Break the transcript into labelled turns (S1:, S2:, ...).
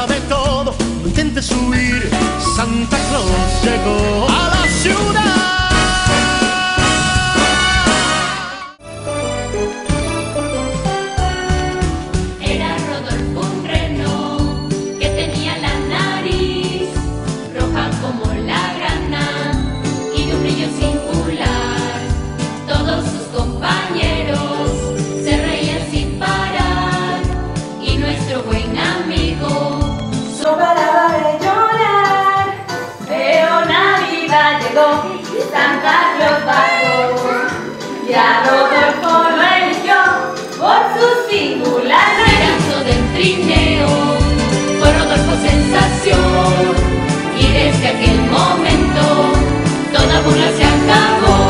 S1: de todo, no intentes huir. Santa Claus llegó a la ciudad.
S2: Santa Claus bajó y a Rodolfo lo eligió por su singular regazo del trineo. Fue Rodolfo sensación y desde aquel momento toda burla se acabó.